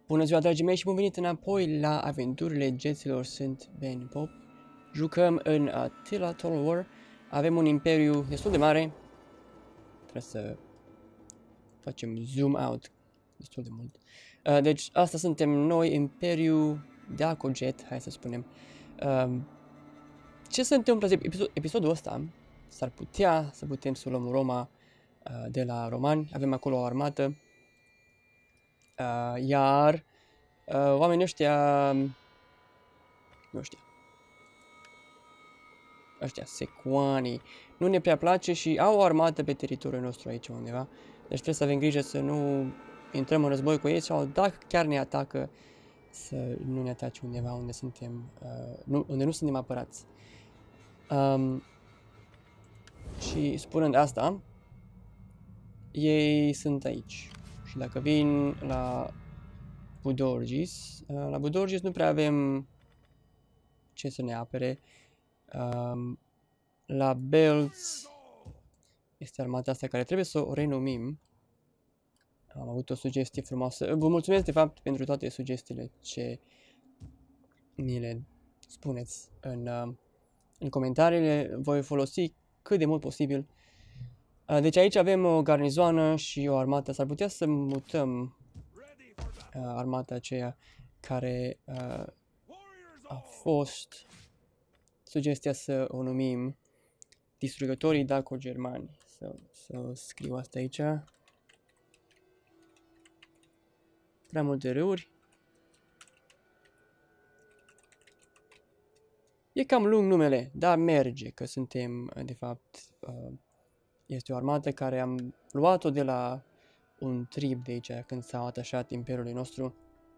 Bună ziua, dragii mei, și bun venit înapoi la aventurile geților. Sunt Ben Pop. Jucăm în Attila Total War. Avem un imperiu destul de mare. Trebuie să facem zoom out destul de mult. Deci, asta suntem noi, Imperiu Dacojet, hai să spunem. Ce se întâmplă episodul ăsta? S-ar putea să putem să luăm Roma de la romani. Avem acolo o armată. Iar oamenii ăștia, nu știu, ăștia secuanii, nu ne prea place și au o armată pe teritoriul nostru aici undeva. Deci trebuie să avem grijă să nu intrăm în război cu ei sau dacă chiar ne atacă, să nu ne atace undeva unde suntem, unde nu suntem apărați. Și spunând asta, ei sunt aici. Și dacă vin la Budorgis, la Budorgis nu prea avem ce să ne apere. La Belts este armata asta care trebuie să o renumim. Am avut o sugestie frumoasă. Vă mulțumesc de fapt pentru toate sugestiile ce ni le spuneți în comentariile. Voi folosi cât de mult posibil. Deci aici avem o garnizoană și o armată. S-ar putea să mutăm armata aceea care a fost sugestia să o numim distrugătorii daco-germani. Să scriu asta aici. Prea multe râuri. E cam lung numele, dar merge, că suntem, de fapt, este o armată care am luat-o de la un trib de aici, când s-au atașat imperiului nostru.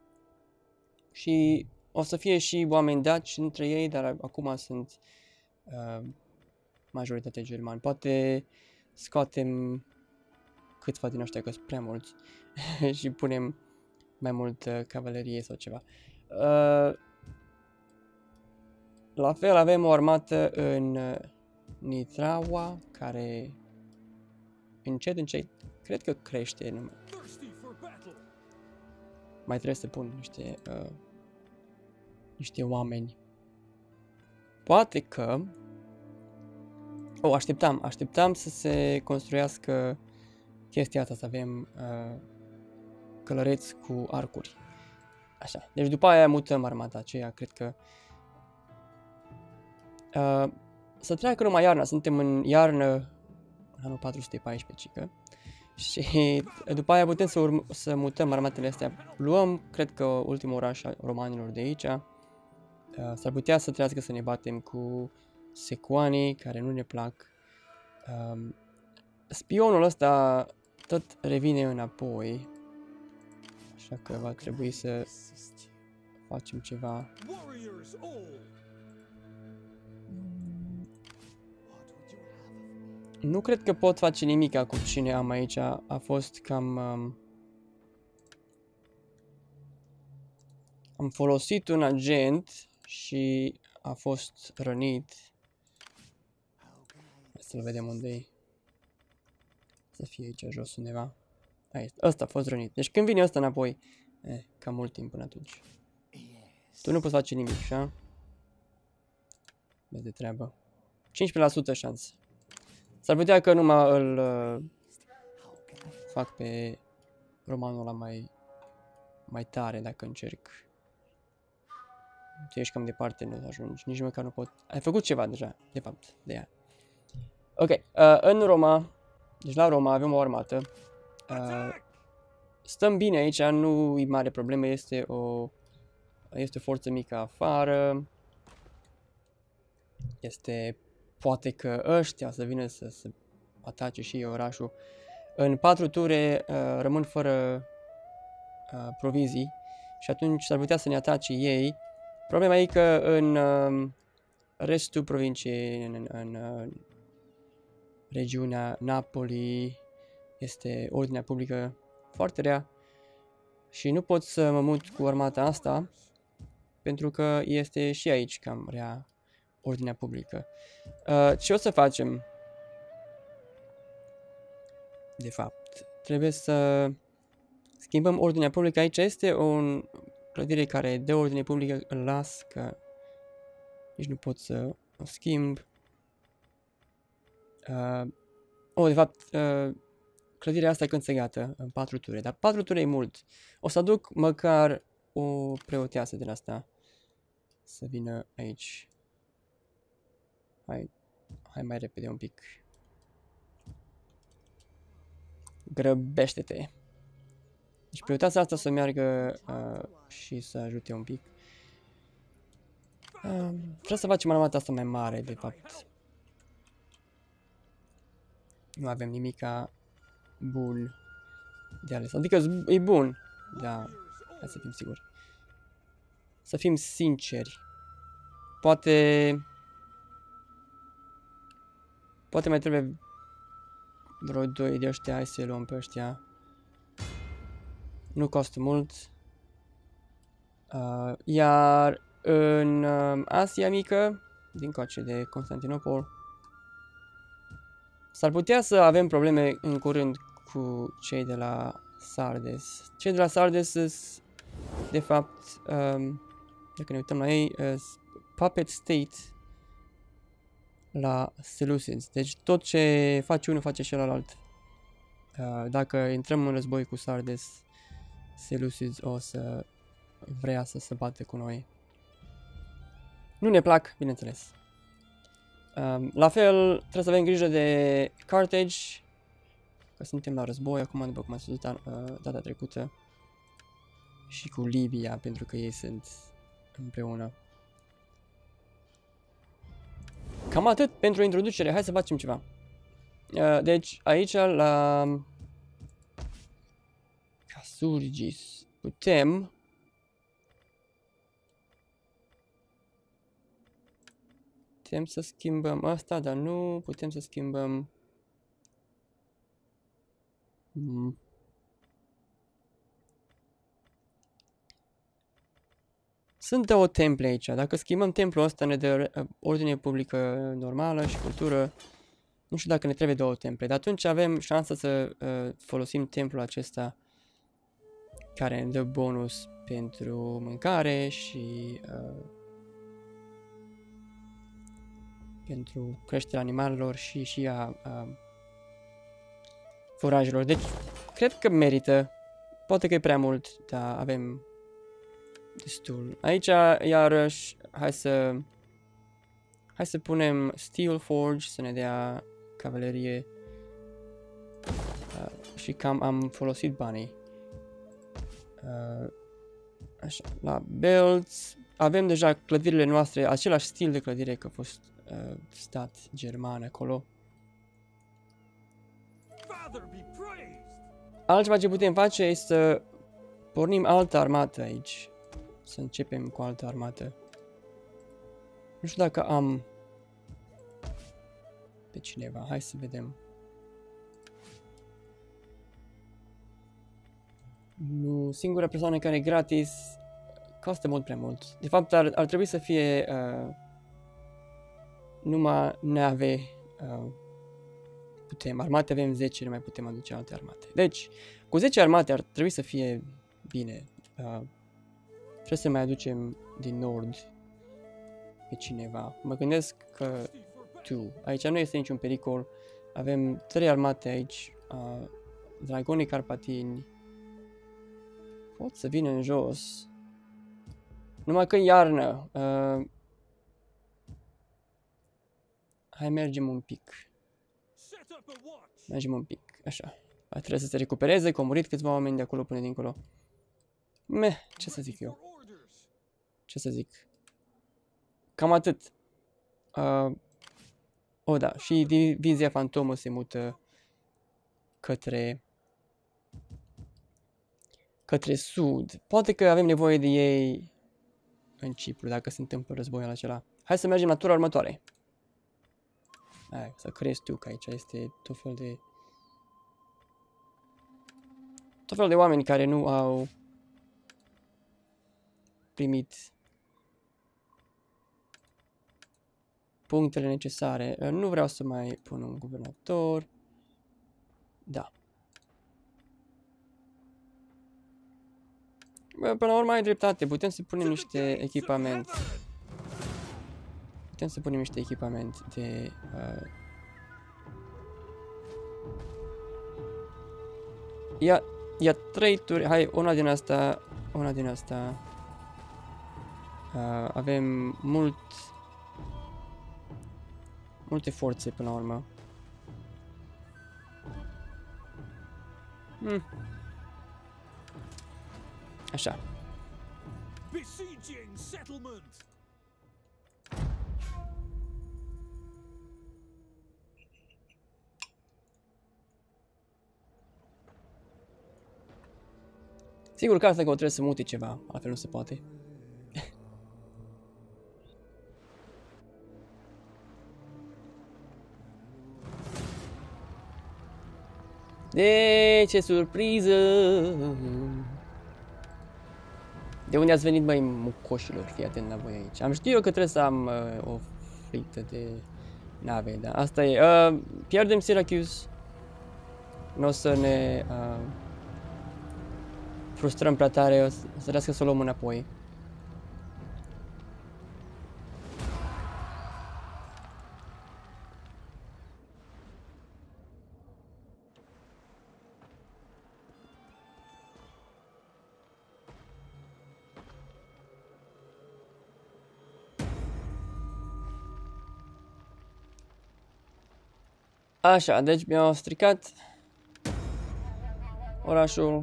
Și o să fie și oameni daci între ei, dar acum sunt majoritatea germani. Poate scoatem câțiva din ăștia, că sunt prea mulți, și punem mai mult cavalerie sau ceva. La fel avem o armată în Nitraua, care încet, cred că crește numai. Mai trebuie să pun niște oameni. Poate că... așteptam să se construiască chestia asta, să avem călăreți cu arcuri. Așa, deci după aia mutăm armata aceea, cred că... să treacă numai iarna, suntem în iarnă, anul 414, cică. Și după aia putem să mutăm armatele astea. Luăm, cred că, ultimul oraș al romanilor de aici. S-ar putea să trească să ne batem cu secuanii, care nu ne plac. Spionul ăsta tot revine înapoi. Așa că va trebui să facem ceva. Nu cred că pot face nimic cu cine am aici. A fost cam... am folosit un agent și a fost rănit. Hai să-l vedem unde e. Să fie aici jos undeva. Aici, ăsta a fost rănit. Deci când vine ăsta înapoi, cam mult timp până atunci. Tu nu poți face nimic, așa? Vezi de treabă. 15% șansă. S-ar putea că numai îl fac pe romanul ăla mai tare dacă încerc. Tu ești cam departe, nu ajungi. Nici măcar nu pot. Ai făcut ceva deja, de fapt, de ea. Ok, în Roma, deci la Roma avem o armată. Stăm bine aici, nu e mare problemă, este o forță mică afară. Poate că ăștia să vină să atace și orașul. În 4 ture rămân fără provizii și atunci s-ar putea să ne atace ei. Problema e că în restul provinciei, în regiunea Napoli, este ordinea publică foarte rea și nu pot să mă mut cu armata asta pentru că este și aici cam rea ordinea publică. Ce o să facem? De fapt, trebuie să Schimbăm ordinea publică. Aici este o clădire care dă ordine publică. Îl las că nici nu pot să o schimb. De fapt, clădirea asta e cânsegată în 4 ture, dar 4 ture e mult. O să aduc măcar o preoteasă din asta să vină aici. Hai mai repede un pic. Grăbește-te. Deci preoteasa asta să meargă și să ajute un pic. Trebuie să facem armata asta mai mare, de fapt. Nu avem nimica bun de ales. Adică e bun, dar hai să fim siguri. Să fim sinceri. Poate mai trebuie vreo 2 de ăștia. Hai să luăm pe ăștia. Nu costă mult. Iar în Asia Mică, din coace de Constantinopol, s-ar putea să avem probleme în curând cu cei de la Sardes. Cei de la Sardes sunt, de fapt, dacă ne uităm la ei, puppet state la Seleucids. Deci tot ce face unul face celălalt. Dacă intrăm în război cu Sardes, Seleucids o să vrea să se bată cu noi. Nu ne plac, bineînțeles. La fel, trebuie să avem grijă de Carthage, că suntem la război acum, după cum am spus data trecută, și cu Libia, pentru că ei sunt împreună. Cam atât pentru introducere, hai să facem ceva. Deci, aici la Casurgis putem să schimbăm asta, dar nu putem să schimbăm. Sunt 2 temple aici. Dacă schimbăm templul ăsta ne dă ordine publică normală și cultură. Nu știu dacă ne trebuie 2 temple, dar atunci avem șansa să folosim templul acesta care ne dă bonus pentru mâncare și pentru creșterea animalelor și a furajelor. Deci, cred că merită. Poate că e prea mult, dar avem destul. Aici, iarăși, hai să punem Steel Forge să ne dea cavalerie. Și cam am folosit banii. Așa, la Belts avem deja clădirile noastre, același stil de clădire, că a fost stat german acolo. Altceva ce putem face este să pornim altă armată aici. Să începem cu altă armată. Nu știu dacă am pe cineva. Hai să vedem. Nu, singura persoană care e gratis costă mult prea mult. De fapt, ar trebui să fie numai nave. Putem. Armate avem 10, nu mai putem aduce alte armate. Deci, cu 10 armate ar trebui să fie bine. Trebuie să mai aducem din nord pe cineva. Mă gândesc că tu. Aici nu este niciun pericol. Avem 3 armate aici. Dragonii carpatini. Pot să vină în jos. Numai că iarnă. Hai mergem un pic. Mergem un pic. Așa. Trebuie să se recupereze, că au murit câțiva oameni de acolo până dincolo. Ce să zic eu? Ce să zic? Cam atât. Da, și divizia fantomă se mută către sud. Poate că avem nevoie de ei în Cipru, dacă se întâmplă războiul acela. Hai să mergem la tura următoare. Hai, să crezi tu că aici este tot fel de oameni care nu au primit punctele necesare. Nu vreau să mai pun un guvernator. Da. Bă, până la urmă ai dreptate, putem să punem niște echipament. Putem să punem niște echipament de... Ia 3 turi, hai, una din asta, una din asta. Avem multe forțe până la urmă. Așa. Sigur că asta că o trebuie să mute ceva, altfel nu se poate. Ce surpriză! De unde ați venit, băi, mucoșilor? Fii atent la voi aici. Am știut eu că trebuie să am o frită de nave, dar asta e. Pierdem Syracuse. Nu o să ne frustrăm prea tare, o să trebuiască să o luăm înapoi. Așa, deci mi-au stricat orașul,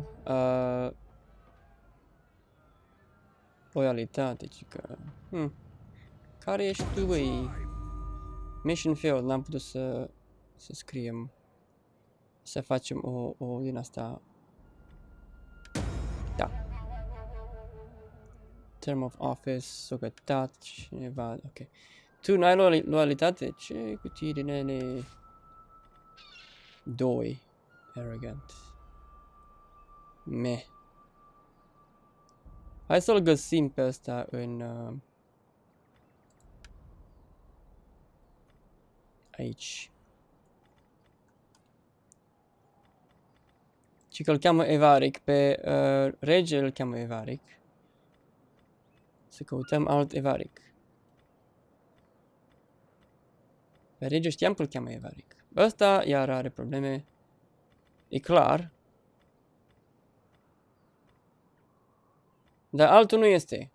loialitate, cică. Care ești tu, băi? Mission failed, n-am putut să scriem, să facem o din asta. Da. Term of office, s-o gătat cineva, ok. Tu n-ai loialitate? Ce cu tine, nene? 2. Arrogant. Meh. Hai să-l găsim pe ăsta în... aici. Și că îl cheamă Evaric. Pe rege îl cheamă Evaric. Să căutăm alt Evaric. Pe rege știam că îl cheamă Evaric. Ăsta iar are probleme. E clar. Dar altul nu este.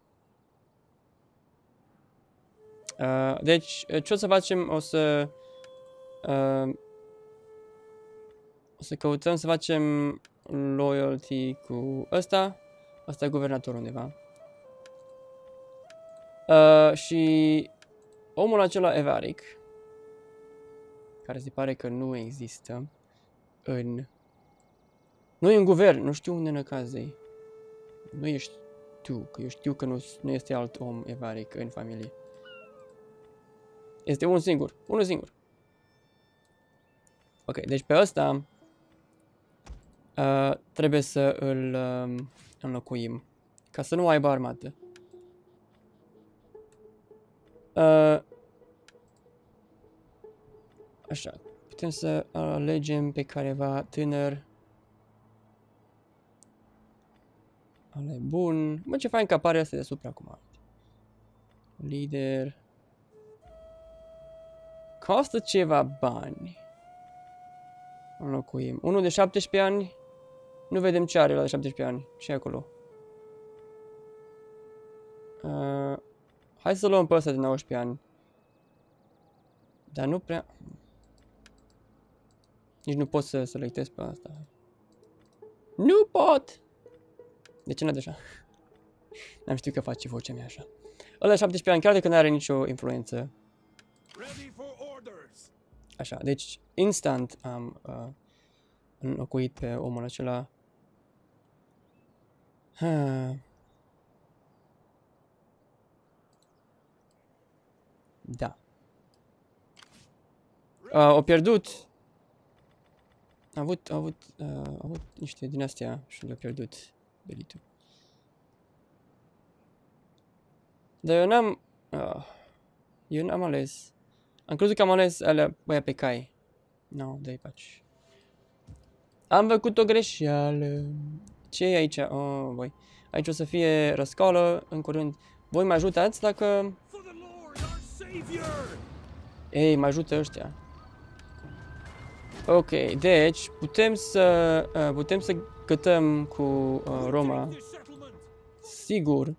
Deci, ce o să facem? O să căutăm să facem loyalty cu ăsta. Ăsta e guvernator undeva. Și omul acela Evaric, care se pare că nu există în... Nu e în guvern, nu știu unde năcazei. Nu ești tu, că eu știu că nu este alt om Evaric în familie. Este unul singur, unul singur. Ok, deci pe ăsta trebuie să îl înlocuim, ca să nu aibă armată. Așa, putem să alegem pe careva tânăr. Ala e bun. Mă, ce fain că apare asta deasupra acum. Lider. Costă ceva bani. Înlocuim. Unul de 17 ani. Nu vedem ce are la de 17 ani. Ce e acolo? Hai să luăm pe ăsta de 19 ani. Dar nu prea... Nici nu pot să selectez pe asta. Nu pot! De ce n-a deja? N-am știut că face vocea mea așa. Ăla 17 ani, chiar de că n-are nicio influență. Așa, deci instant am înlocuit pe omul acela. Da. Au pierdut. A avut niște din astea și le-a pierdut Belitu. Dar eu n-am ales. Am crezut că am ales alea băia pe cai. No, dă-i paci. Am făcut o greșeală. Ce e aici? Oh, voi. Aici o să fie răscoală în curând. Voi mă ajutați dacă... Ei, mă ajută ăștia. Ok, deci putem să cătăm cu Roma. Sigur.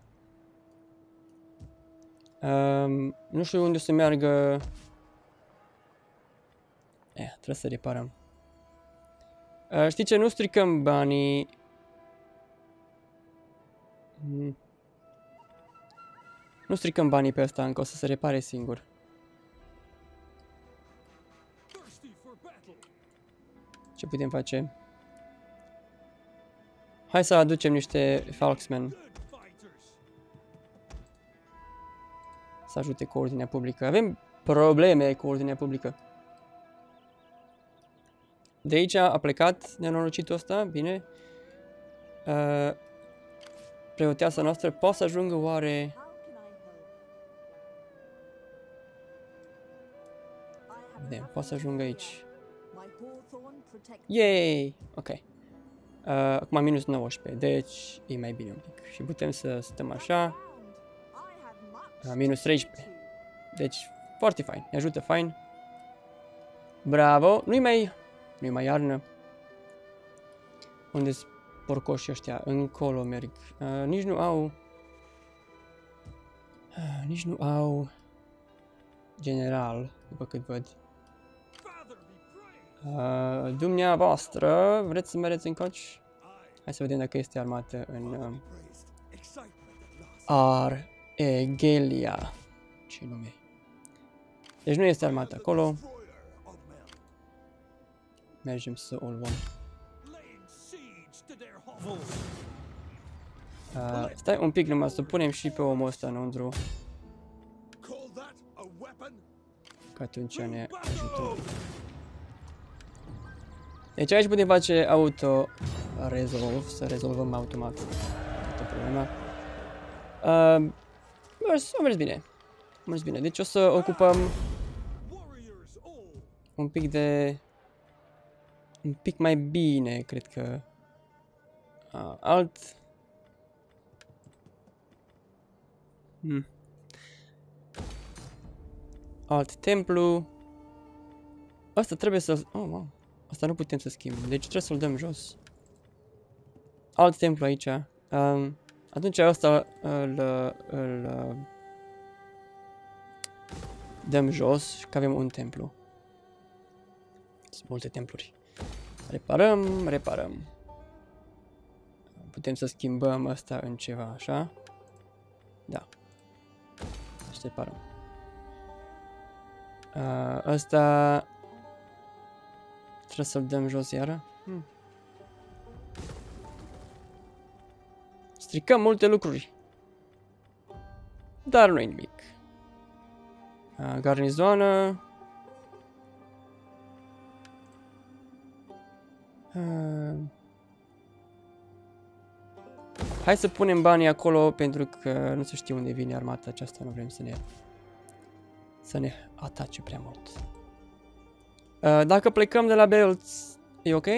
Nu știu unde să meargă. Trebuie să reparăm. Știi ce? Nu stricăm banii. Nu stricăm banii pe ăsta încă, o să se repare singur. Ce putem face? Hai să aducem niște Falksmen. Să ajute cu ordinea publică. Avem probleme cu ordinea publică. De aici a plecat nenorocitul ăsta, bine. Preoteasa noastră poate să ajungă oare... Bine, poate să ajungă aici. Yay! Ok. Acum minus 19, deci e mai bine un pic. Și putem să stăm așa. Minus 13. Deci, foarte fain. Ne ajută fain. Bravo! Nu-i mai iarnă. Unde-s porcoșii ăștia? Încolo merg. Nici nu au... Nici nu au... General, după cât văd. Dumneavoastră, vreți să mergeți încoace? Hai să vedem dacă este armată în... Argelia. Ce nume? Deci nu este armată acolo. Mergem să o luăm. Stai un pic numai să punem și pe omul ăsta înăuntru. Că atunci ne ajută. Deci aici putem face auto-resolve, să rezolvăm automat toată problema. A mers bine. A mers bine. Deci o să ocupăm un pic de... Un pic mai bine, cred că... alt... Alt templu. Asta trebuie să... Oh, wow. Asta nu putem să schimbăm, deci trebuie să-l dăm jos. Alt templu aici. Atunci asta îl dăm jos, că avem un templu. Sunt multe templuri. Reparăm. Putem să schimbăm asta în ceva așa. Da. Și reparăm. Asta... Trebuie să-l dăm jos iară. Stricăm multe lucruri. Dar nu-i nimic. Garnizoană. Hai să punem banii acolo pentru că nu se știe unde vine armata aceasta. Nu vrem să ne atace prea mult. Dacă plecăm de la Belts, e ok?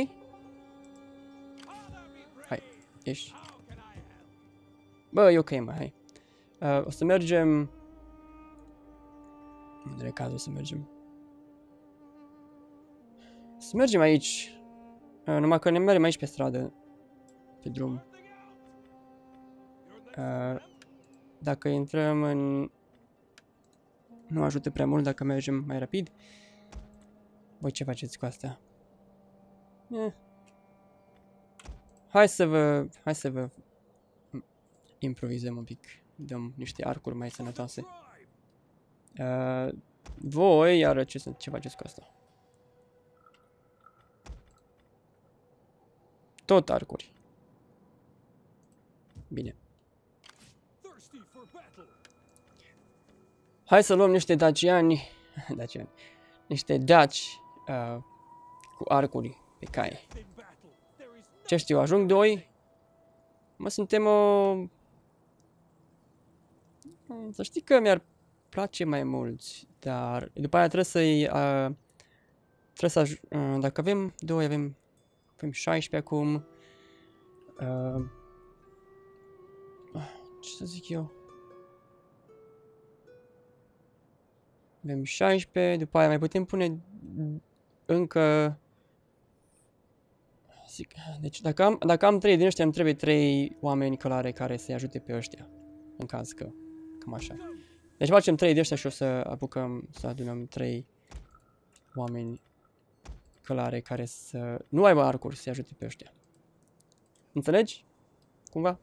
Hai, ieși. Bă, e ok, mă, hai. O să mergem... Unde e cazul să mergem? Să mergem aici. Numai că ne mergem aici pe stradă. Pe drum. Dacă intrăm în... Nu ajută prea mult dacă mergem mai rapid. Voi ce faceți cu asta? Hai să vă improvizăm un pic. Dăm niște arcuri mai sănătoase. Voi, iară, ce faceți cu asta? Tot arcuri. Bine. Hai să luăm niște daciani. Niște daci cu arcuri pe cai. Ce știu, ajung 2? Mă, suntem o... Să știi că mi-ar place mai mulți, dar după aia trebuie să-i... dacă avem 2, avem 16 acum. ce să zic eu? Avem 16, după aia mai putem pune încă... Zic, deci dacă am 3 din ăștia, îmi trebuie 3 oameni călare care să-i ajute pe ăștia. În caz că, cam așa. Deci facem 3 de ăștia și o să apucăm să adunăm 3 oameni călare care să nu aibă arcuri să-i ajute pe ăștia. Înțelegi? Cumva?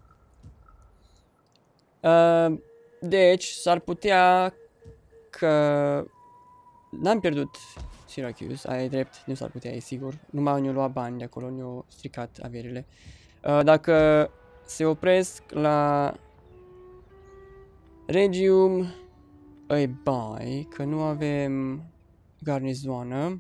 Deci, s-ar putea că n-am pierdut Syracuse, ai drept, nu s-ar putea, e sigur. Numai ne-au luat bani de acolo, ne-au stricat averile. Dacă se opresc la Regium, îi bai, că nu avem garnizoană.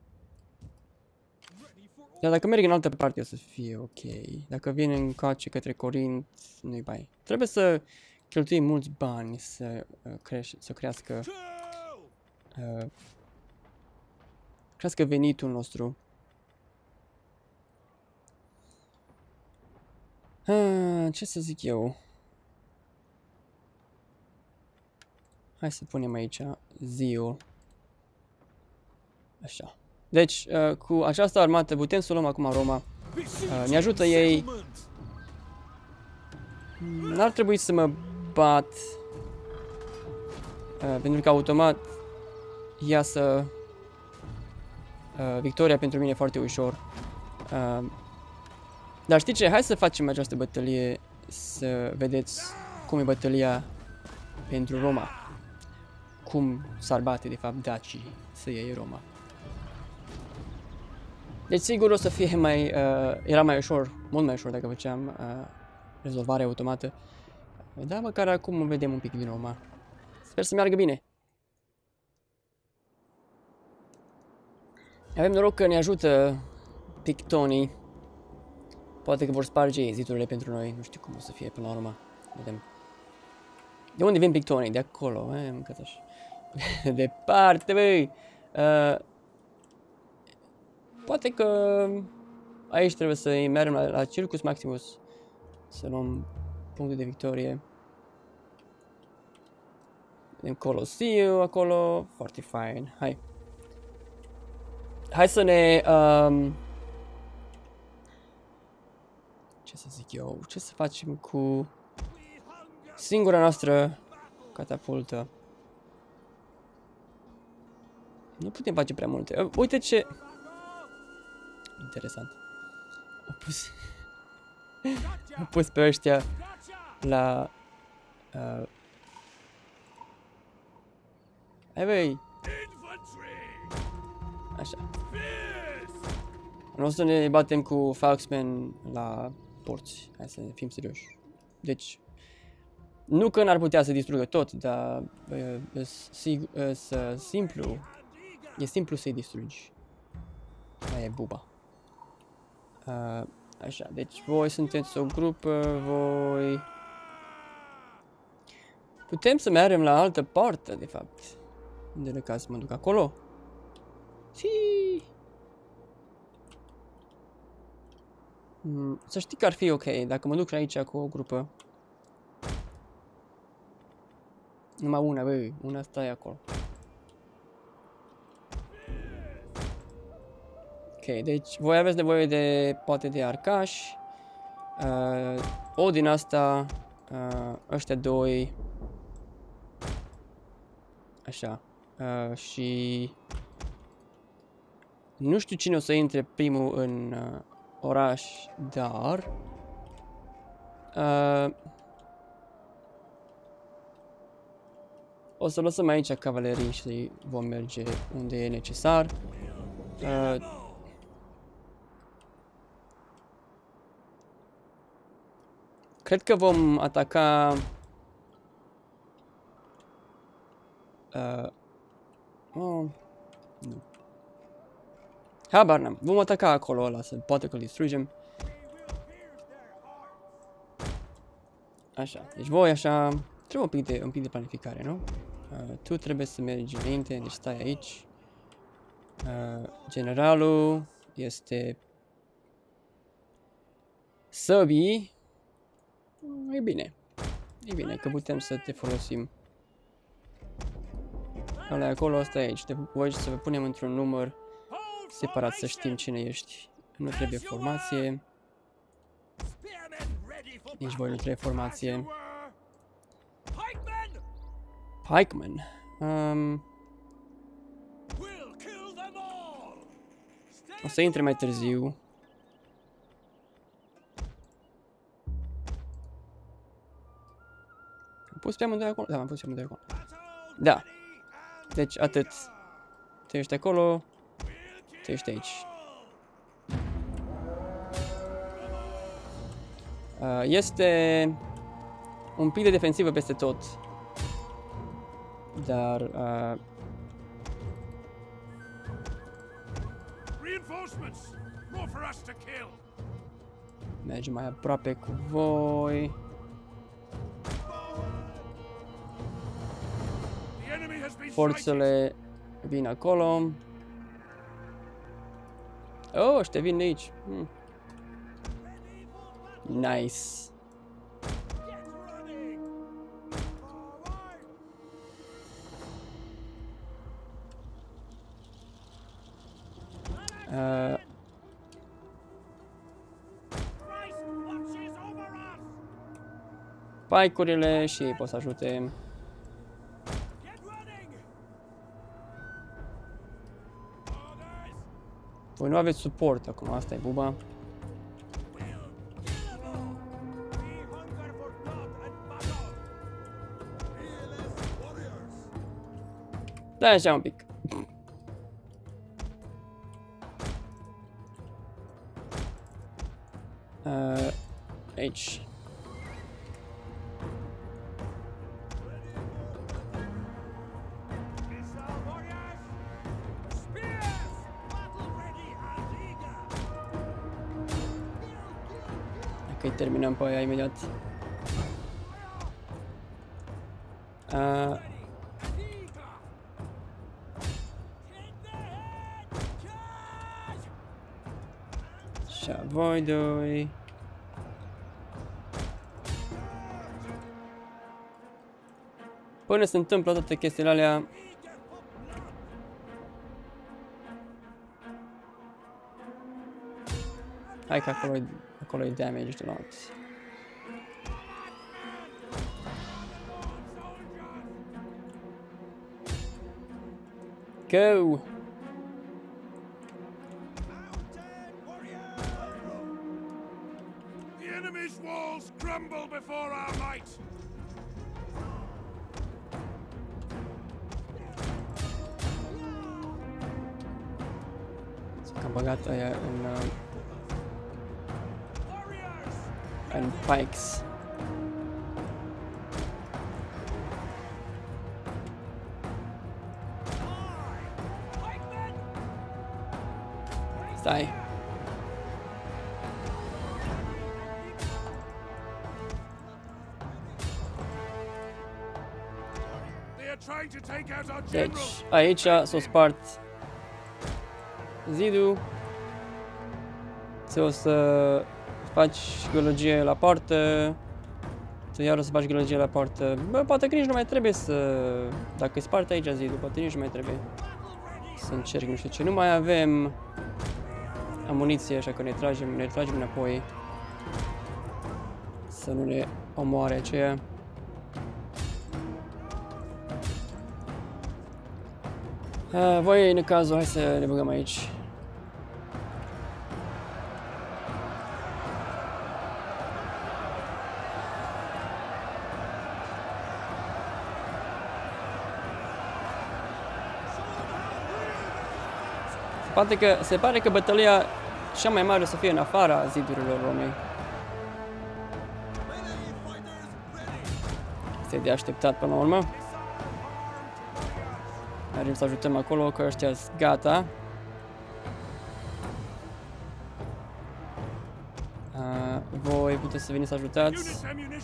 Dar dacă merg în altă parte o să fie ok. Dacă vin încoace către Corint, nu-i bai. Trebuie să cheltuim mulți bani să crească venitul nostru. Ce să zic eu? Hai să punem aici Zeal. Așa. Deci, cu această armată putem să luăm acum Roma. Ne ajută ei. N-ar trebui să mă bat. Pentru că automat iasă victoria pentru mine foarte ușor. Dar știi ce? Hai să facem această bătălie să vedeți cum e bătălia pentru Roma. Cum s-ar bate, de fapt, dacii să iei Roma. Deci sigur o să fie mai... era mai ușor, mult mai ușor dacă făceam rezolvare automată. Dar măcar acum vedem un pic din Roma. Sper să meargă bine. Avem noroc că ne ajută pictonii. Poate că vor sparge ei zidurile pentru noi. Nu știu cum o să fie până la urmă. Vedem. De unde vin pictonii? De acolo. Mâncătaș. Departe, băi! Poate că aici trebuie să mergem la Circus Maximus. Să luăm puncte de victorie. Vedem Colosseum acolo. Foarte fain. Hai. Hai să ne... ce să zic eu? Ce să facem cu singura noastră catapultă? Nu putem face prea multe. Uite ce... Interesant. Au pus pe ăștia la... Hai băi! Așa. Nu o să ne batem cu Falksmen la porți. Hai să fim serioși. Deci... Nu că n-ar putea să distrugă tot, dar... simplu... E simplu să-i distrugi. Aia e buba. Așa, deci voi sunteți o grupă, voi... Putem să mergem la altă parte, de fapt. Unde le caz să mă duc acolo? Fii! Să știi că ar fi ok dacă mă duc aici cu o grupă. Numai una, băi, una stai acolo. Ok, deci voi aveți nevoie de, poate de arcași. O din asta, ăștia doi. Așa. Și... Nu știu cine o să intre primul în oraș, dar... o să lăsăm aici cavalerii și vom merge unde e necesar. Cred că vom ataca... nu. Habar n-am. Vom ataca acolo ăla, să poate că-l distrugem. Așa. Deci voi așa... Trebuie un pic de planificare, nu? Tu trebuie să mergi înainte, deci stai aici. Generalul este... Săbii. E bine. E bine că putem să te folosim. Ăla e acolo, ăsta e aici. Te voi să vă punem într-un număr separat să știm cine ești. Nu trebuie formație. Nici voi nu trebuie formație. Pikeman. O să intre mai târziu. Am pus pe amândoi acolo? Da, am pus pe amândoi acolo. Da. Deci atât. Tu ești acolo. Tu ești aici. Este un pic de defensivă peste tot. Dar mergem mai aproape cu voi. Forțele vin acolo. Oh, ăștia vin de aici. Nice. Pike-urile și ei pot să ajute. Voi nu aveți suport acum, asta e buba. Da, așa un pic. Aici. Ok, terminăm pe aia imediat. Așa, voi doi. Până se întâmplă toate chestiile alea. Hai că acolo e damage de lot. Go! The enemy's walls crumble before our might. S-a băgat aia în pikes. Stai. Deci, aici s-o spart zidul. O să faci gălăgie la poartă. Iar o să faci gălăgie la poartă. Bă, poate că nici nu mai trebuie să... Dacă îi spart aici zidul, poate nici nu mai trebuie să încerc, nu știu ce. Nu mai avem amuniție, așa că ne tragem înapoi. Să nu ne omoare aceea. Voi, în cazul, hai să ne băgăm aici. Se pare că bătălia cea mai mare o să fie în afara zidurilor Romei. Este de așteptat până la urmă. Mergem să ajutăm acolo, că ăștia sunt gata. Voi puteți să veniți să ajutați.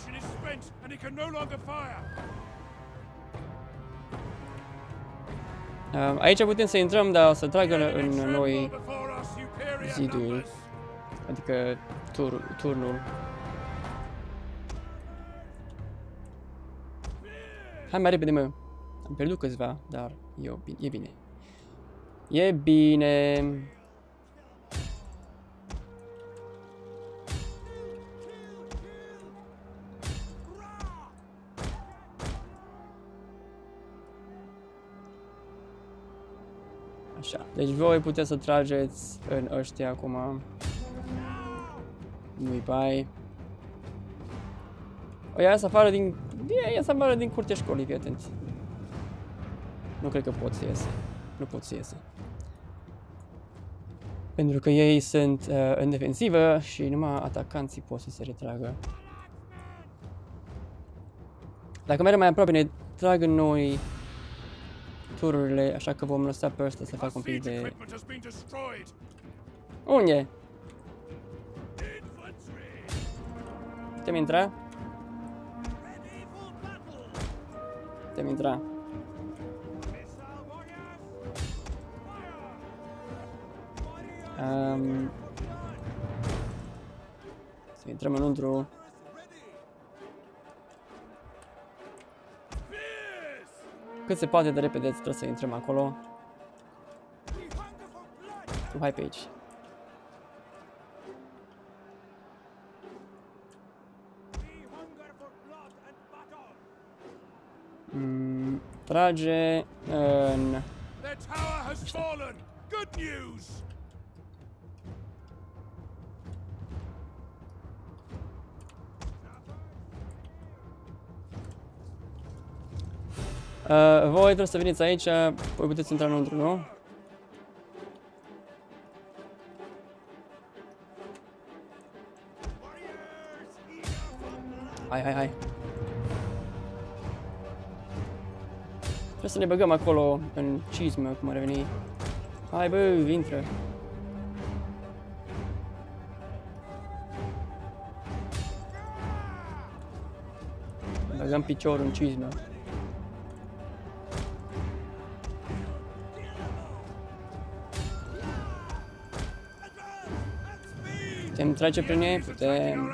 Aici putem să intrăm, dar o să tragă în noi zidul, adică turnul. Hai mai repede, mă. Am pierdut câțiva, dar e bine. E bine. Așa, deci voi puteți să trageți în ăștia acum. Nu-i bai. O ia să afară din... Ia să afară din curtea școlii, fii atent. Nu cred că pot să iese. Nu pot să iese. Pentru că ei sunt în defensivă și numai atacanții pot să se retragă. Dacă mergem mai aproape, ne trag în noi tururile, așa că vom lăsa pe ăsta să facă un pic de... Unde? Putem intra? Putem intra. Să intrăm înăuntru. Cât se poate de repede trebuie să intrăm acolo. Tu hai pe aici. Trage în... Voi trebuie să veniți aici, voi puteți intra înăuntru, nu? Hai. Trebuie să ne băgăm acolo în cizmă, cum ar veni. Hai bă, intră. Băgăm piciorul în cizmă. Putem trece prin ei? Putem.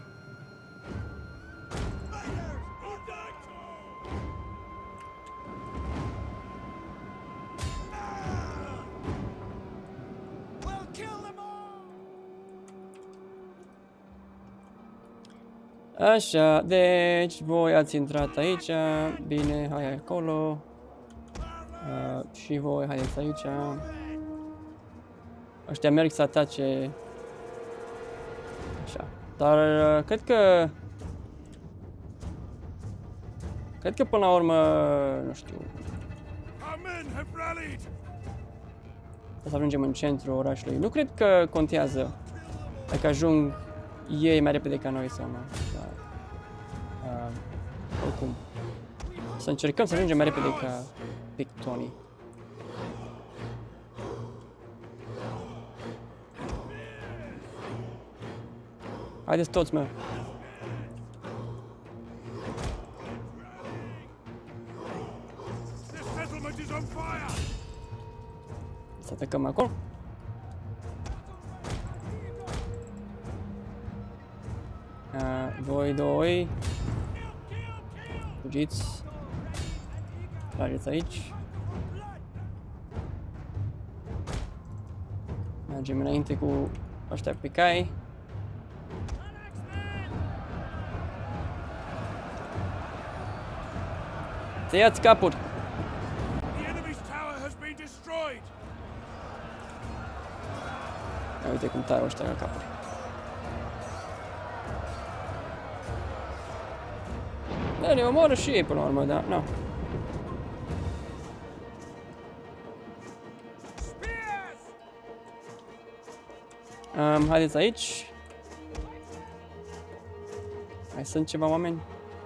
Așa, deci voi ați intrat aici, bine, hai acolo. Și voi haideți aici. Ăștia merg să atace. Așa, dar cred că până la urmă, nu știu. Să ajungem în centrul orașului. Nu cred că contează dacă ajung ei mai repede ca noi sau nu. Dar, oricum. Să încercăm să ajungem mai repede ca Pictonii. Haideți toți, mă! Să atacăm acolo. Voi doi. Fugiți. Trageți aici. Mergem înainte cu ăștia pe cai. Tăiați capuri! Uite cum tai ăștia la capuri. Da, ne omoară și ei până la urmă, dar nu. Haideți aici. Mai sunt ceva oameni?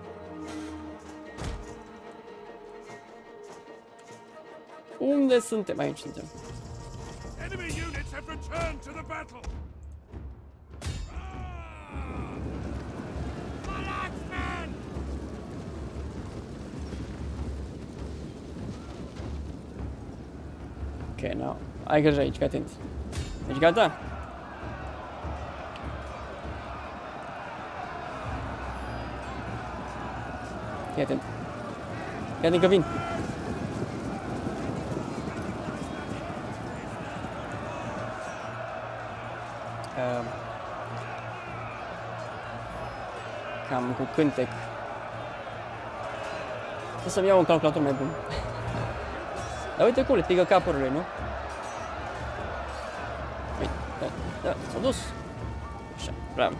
Unde suntem? Aici suntem. Ok, now. Ai grijă aici, fii atent. Ești gata? Fii atent. Iată că vin. Cam cu cântec. Trebuie să-mi iau un calculator mai bun. Dar uite cum le pigă capurile, nu? Uite, da, s-a dus. Așa, bravo.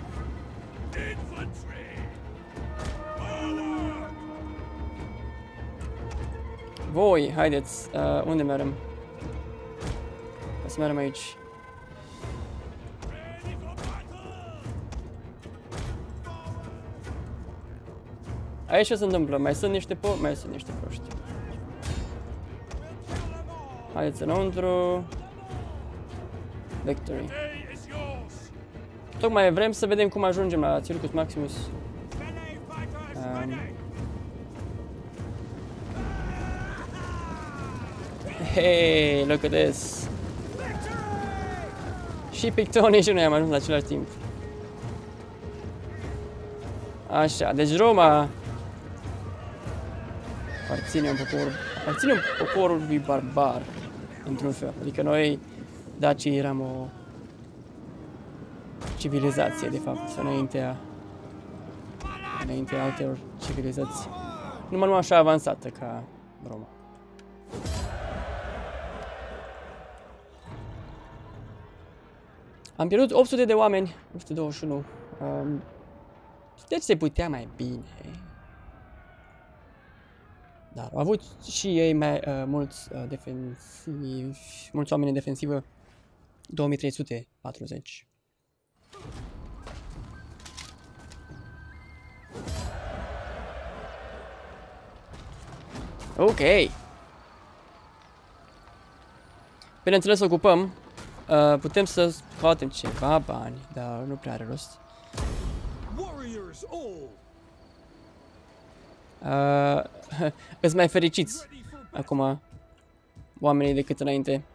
Voi, haideți, unde mergem? O să mergem aici. Aici ce se întâmplă? Mai sunt niște proști. Haideți înăuntru. Victory. Tocmai vrem să vedem cum ajungem la Circus Maximus. Hey, look at this. Și Pictonii și noi am ajuns la același timp. Așa, deci Roma aparține poporului barbar, într-un fel. Adică noi, dacii, eram o civilizație, de fapt, înaintea altor civilizații. Numai nu așa avansată ca Roma. Am pierdut 800 de oameni, 121. Deci se putea mai bine. Dar au avut și ei mai mulți defensivi, mulți oameni în defensivă. 2340. Ok. Bineînțeles, ocupăm. Putem să scoatem ceva bani, dar nu prea are rost. Îți mai fericiți acum oamenii decât înainte.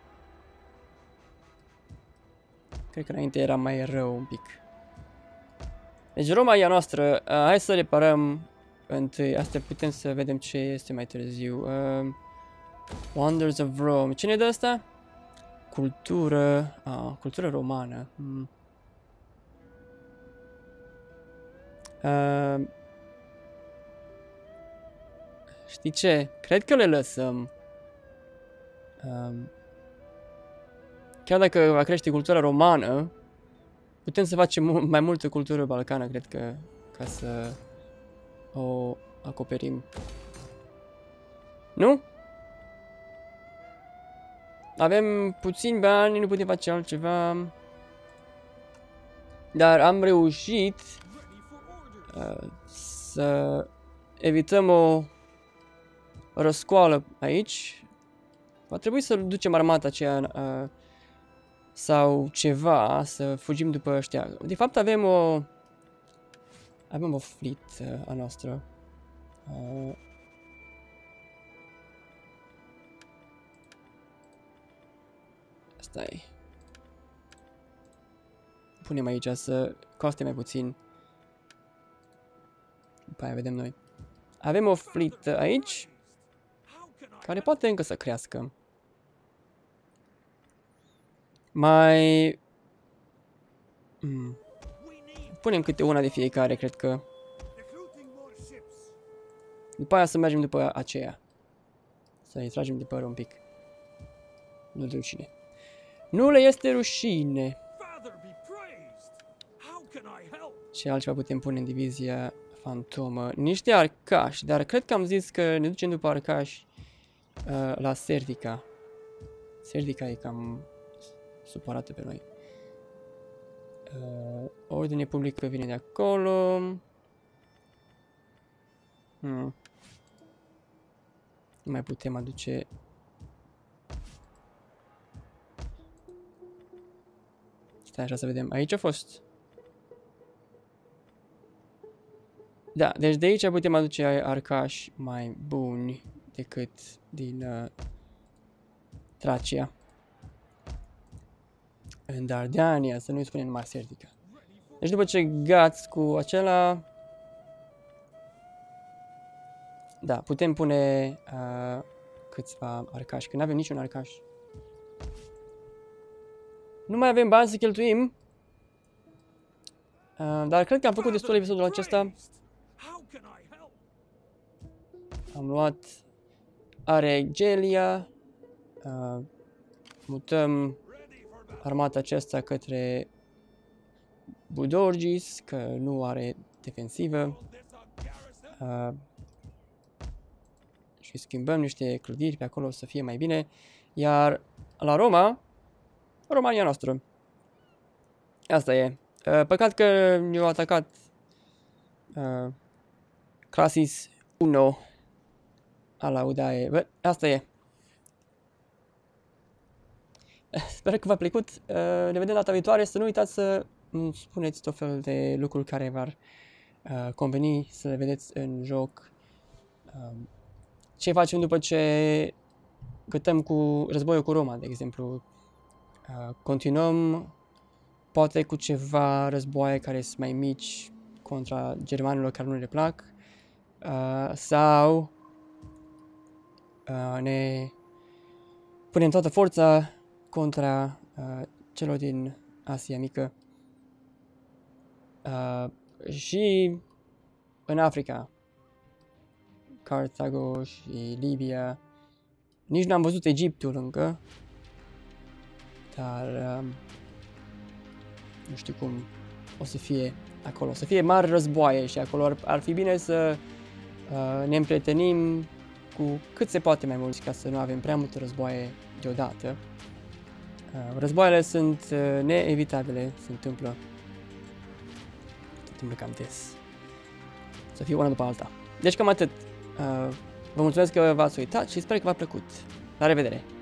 Cred că înainte era mai rău un pic. Deci Roma e a noastră. Hai să reparăm întâi. Asta putem să vedem ce este mai târziu. Wonders of Rome. Cine dă asta? Cultură. Cultură romană. Știi ce? Cred că le lăsăm. Chiar dacă va crește cultura romană, putem să facem mai multă cultură balcană, cred că, ca să o acoperim. Nu? Avem puțini bani, nu putem face altceva. Dar am reușit să evităm o răscoală aici. Va trebui să ducem armata aceea sau ceva, să fugim după ăștia. De fapt avem o fleet a noastră. Stai. Punem aici să coste mai puțin. După aia vedem noi. Avem o fleet aici, care poate încă să crească. Mai... punem câte una de fiecare, cred că. După aia să mergem după aceea. Să-i tragem de păr un pic. Nu de rușine. Nu le este rușine. Ce altceva putem pune în divizia fantomă? Niște arcași, dar cred că am zis că ne ducem după arcași la Serdica. Serdica e cam supărată pe noi. Ordine publică vine de acolo. Nu mai putem aduce... Stai așa să vedem. Aici a fost. Da, deci de aici putem aduce arcași mai buni decât din Tracia. În Dardania, să nu-i spunem numai Serdica. Deci după ce gați cu acela... Da, putem pune câțiva arcași, că nu avem niciun arcaș. Nu mai avem bani să cheltuim. Dar cred că am făcut destul episodul acesta. Am luat Aregelia. Mutăm armata aceasta către Budorgis, că nu are defensivă. Și schimbăm niște clădiri pe acolo să fie mai bine. Iar la Roma, România noastră. Asta e. Păcat că ne-au atacat Clasis 1 ala Udae. Bă, asta e. Sper că v-a plăcut. Ne vedem data viitoare. Să nu uitați să îmi spuneți tot felul de lucruri care v-ar conveni să le vedeți în joc. Ce facem după ce gătăm cu războiul cu Roma, de exemplu. Continuăm poate cu ceva războaie care sunt mai mici contra germanilor care nu le plac. Sau ne punem toată forța contra celor din Asia Mică. Și în Africa, Carthago și Libia. Nici n-am văzut Egiptul încă, dar nu știu cum o să fie acolo. O să fie mari războaie și acolo ar fi bine să ne împrietenim cu cât se poate mai mulți ca să nu avem prea multe războaie deodată. Războaiele sunt neevitabile, se întâmplă cam des. Să fie una după alta. Deci cam atât. Vă mulțumesc că v-ați uitat și sper că v-a plăcut. La revedere!